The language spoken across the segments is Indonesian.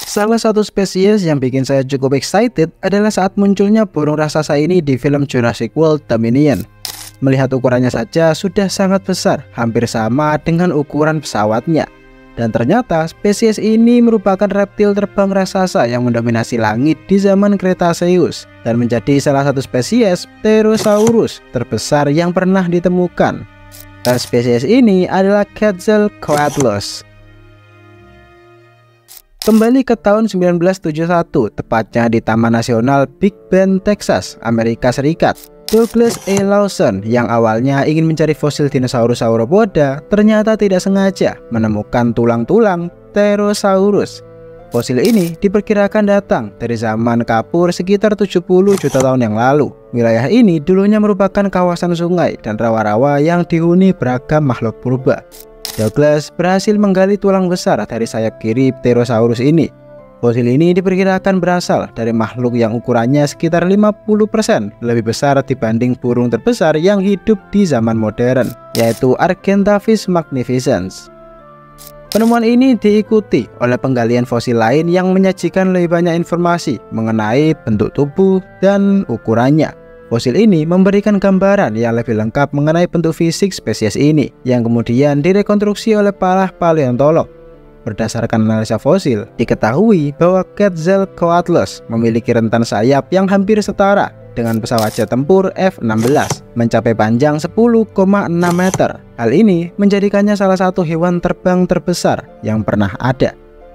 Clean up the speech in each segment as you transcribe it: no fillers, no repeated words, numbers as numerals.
Salah satu spesies yang bikin saya cukup excited adalah saat munculnya burung raksasa ini di film Jurassic World Dominion. Melihat ukurannya saja sudah sangat besar, hampir sama dengan ukuran pesawatnya. Dan ternyata spesies ini merupakan reptil terbang raksasa yang mendominasi langit di zaman Cretaceous dan menjadi salah satu spesies Pterosaurus terbesar yang pernah ditemukan. Dan spesies ini adalah Quetzalcoatlus. Kembali ke tahun 1971, tepatnya di Taman Nasional Big Bend, Texas, Amerika Serikat. Douglas A. Lawson yang awalnya ingin mencari fosil dinosaurus sauropoda ternyata tidak sengaja menemukan tulang-tulang Pterosaurus. Fosil ini diperkirakan datang dari zaman kapur sekitar 70 juta tahun yang lalu. Wilayah ini dulunya merupakan kawasan sungai dan rawa-rawa yang dihuni beragam makhluk purba. Douglas berhasil menggali tulang besar dari sayap kiri Pterosaurus ini. Fosil ini diperkirakan berasal dari makhluk yang ukurannya sekitar 50% lebih besar dibanding burung terbesar yang hidup di zaman modern, yaitu Argentavis magnificens. Penemuan ini diikuti oleh penggalian fosil lain yang menyajikan lebih banyak informasi mengenai bentuk tubuh dan ukurannya. Fosil ini memberikan gambaran yang lebih lengkap mengenai bentuk fisik spesies ini, yang kemudian direkonstruksi oleh para paleontolog. Berdasarkan analisa fosil, diketahui bahwa Quetzalcoatlus memiliki rentan sayap yang hampir setara dengan pesawat jet tempur F-16, mencapai panjang 10,6 meter. Hal ini menjadikannya salah satu hewan terbang terbesar yang pernah ada.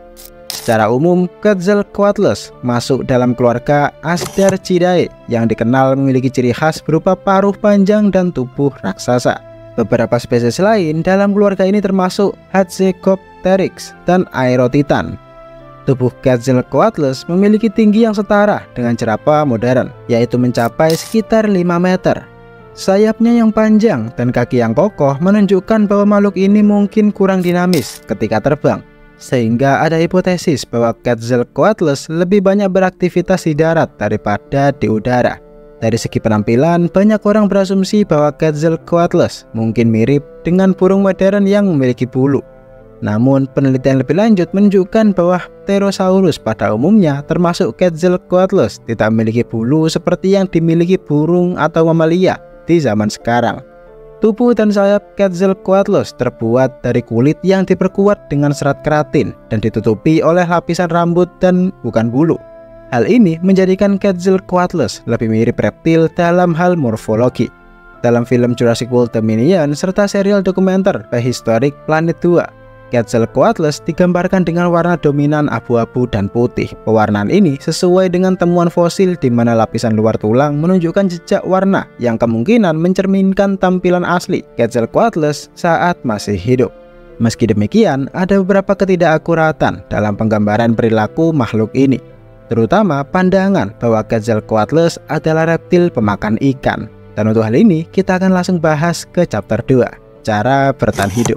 Secara umum, Quetzalcoatlus masuk dalam keluarga Asdarchidae yang dikenal memiliki ciri khas berupa paruh panjang dan tubuh raksasa. Beberapa spesies lain dalam keluarga ini termasuk Hatzegopteryx dan Aerotitan. Tubuh Quetzalcoatlus memiliki tinggi yang setara dengan jerapah modern, yaitu mencapai sekitar 5 meter. Sayapnya yang panjang dan kaki yang kokoh menunjukkan bahwa makhluk ini mungkin kurang dinamis ketika terbang. Sehingga ada hipotesis bahwa Quetzalcoatlus lebih banyak beraktivitas di darat daripada di udara. Dari segi penampilan, banyak orang berasumsi bahwa Quetzalcoatlus mungkin mirip dengan burung modern yang memiliki bulu. Namun, penelitian lebih lanjut menunjukkan bahwa Pterosaurus pada umumnya, termasuk Quetzalcoatlus, tidak memiliki bulu seperti yang dimiliki burung atau mamalia di zaman sekarang. Tubuh dan sayap Quetzalcoatlus terbuat dari kulit yang diperkuat dengan serat keratin dan ditutupi oleh lapisan rambut dan bukan bulu. Hal ini menjadikan Quetzalcoatlus lebih mirip reptil dalam hal morfologi. Dalam film Jurassic World Dominion serta serial dokumenter Prehistoric Planet 2, Quetzalcoatlus digambarkan dengan warna dominan abu-abu dan putih. Pewarnaan ini sesuai dengan temuan fosil di mana lapisan luar tulang menunjukkan jejak warna yang kemungkinan mencerminkan tampilan asli Quetzalcoatlus saat masih hidup. Meski demikian, ada beberapa ketidakakuratan dalam penggambaran perilaku makhluk ini, terutama pandangan bahwa Quetzalcoatlus adalah reptil pemakan ikan. Dan untuk hal ini, kita akan langsung bahas ke chapter 2, cara bertahan hidup.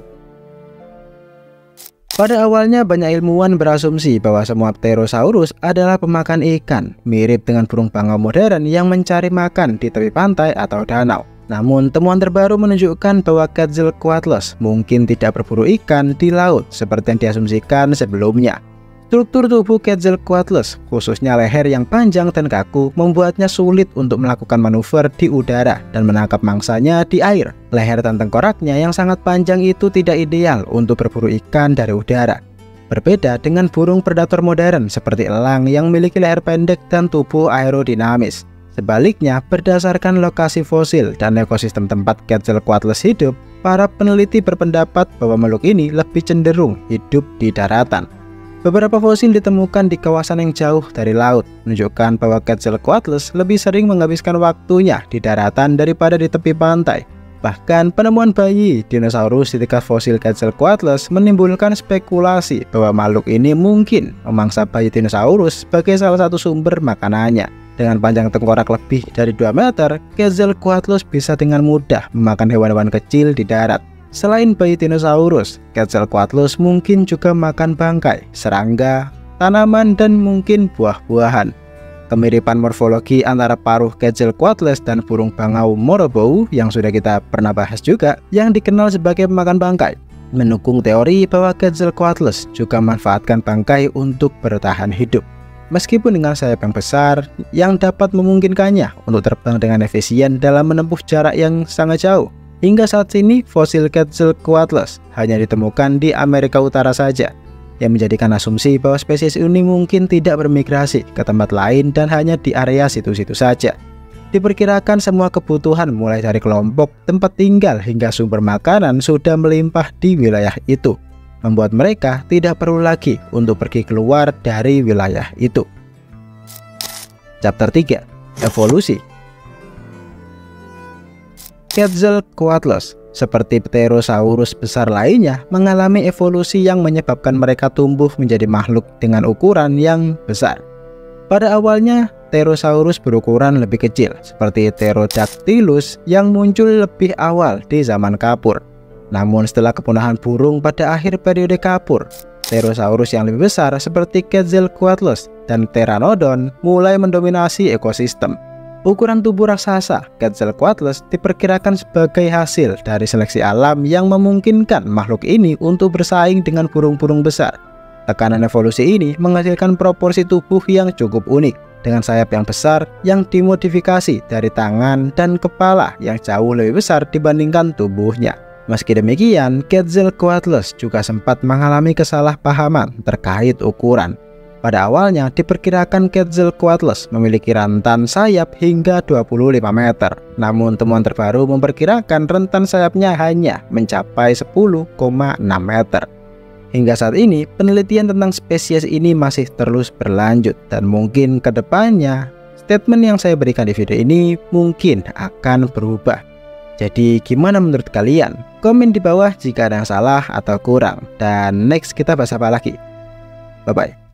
Pada awalnya banyak ilmuwan berasumsi bahwa semua Pterosaurus adalah pemakan ikan, mirip dengan burung bangau modern yang mencari makan di tepi pantai atau danau. Namun temuan terbaru menunjukkan bahwa Quetzalcoatlus mungkin tidak berburu ikan di laut seperti yang diasumsikan sebelumnya. Struktur tubuh Quetzalcoatlus, khususnya leher yang panjang dan kaku, membuatnya sulit untuk melakukan manuver di udara dan menangkap mangsanya di air. Leher dan tengkoraknya yang sangat panjang itu tidak ideal untuk berburu ikan dari udara. Berbeda dengan burung predator modern seperti elang yang memiliki leher pendek dan tubuh aerodinamis. Sebaliknya, berdasarkan lokasi fosil dan ekosistem tempat Quetzalcoatlus hidup, para peneliti berpendapat bahwa makhluk ini lebih cenderung hidup di daratan. Beberapa fosil ditemukan di kawasan yang jauh dari laut, menunjukkan bahwa Quetzalcoatlus lebih sering menghabiskan waktunya di daratan daripada di tepi pantai. Bahkan penemuan bayi dinosaurus di dekat fosil Quetzalcoatlus menimbulkan spekulasi bahwa makhluk ini mungkin memangsa bayi dinosaurus sebagai salah satu sumber makanannya. Dengan panjang tengkorak lebih dari 2 meter, Quetzalcoatlus bisa dengan mudah memakan hewan-hewan kecil di darat. Selain bayi dinosaurus, Quetzalcoatlus mungkin juga makan bangkai, serangga, tanaman, dan mungkin buah-buahan. Kemiripan morfologi antara paruh Quetzalcoatlus dan burung bangau Morobou yang sudah kita pernah bahas juga, yang dikenal sebagai pemakan bangkai. mendukung teori bahwa Quetzalcoatlus juga memanfaatkan bangkai untuk bertahan hidup. Meskipun dengan sayap yang besar yang dapat memungkinkannya untuk terbang dengan efisien dalam menempuh jarak yang sangat jauh. Hingga saat ini fosil Quetzalcoatlus hanya ditemukan di Amerika Utara saja, yang menjadikan asumsi bahwa spesies ini mungkin tidak bermigrasi ke tempat lain dan hanya di area situ-situ saja. Diperkirakan semua kebutuhan mulai dari kelompok, tempat tinggal hingga sumber makanan sudah melimpah di wilayah itu, membuat mereka tidak perlu lagi untuk pergi keluar dari wilayah itu. Chapter 3. Evolusi. Quetzalcoatlus, seperti Pterosaurus besar lainnya, mengalami evolusi yang menyebabkan mereka tumbuh menjadi makhluk dengan ukuran yang besar. Pada awalnya, Pterosaurus berukuran lebih kecil, seperti Pterodactylus yang muncul lebih awal di zaman Kapur. Namun setelah kepunahan burung pada akhir periode Kapur, Pterosaurus yang lebih besar seperti Quetzalcoatlus dan Pteranodon mulai mendominasi ekosistem. Ukuran tubuh raksasa Quetzalcoatlus diperkirakan sebagai hasil dari seleksi alam yang memungkinkan makhluk ini untuk bersaing dengan burung-burung besar. Tekanan evolusi ini menghasilkan proporsi tubuh yang cukup unik, dengan sayap yang besar yang dimodifikasi dari tangan dan kepala yang jauh lebih besar dibandingkan tubuhnya. Meski demikian, Quetzalcoatlus juga sempat mengalami kesalahpahaman terkait ukuran. Pada awalnya diperkirakan Quetzalcoatlus memiliki rentan sayap hingga 25 meter. Namun temuan terbaru memperkirakan rentan sayapnya hanya mencapai 10,6 meter. Hingga saat ini, penelitian tentang spesies ini masih terus berlanjut, dan mungkin ke depannya statement yang saya berikan di video ini mungkin akan berubah. Jadi gimana menurut kalian? Komen di bawah jika ada yang salah atau kurang. Dan next kita bahas apa lagi. Bye bye.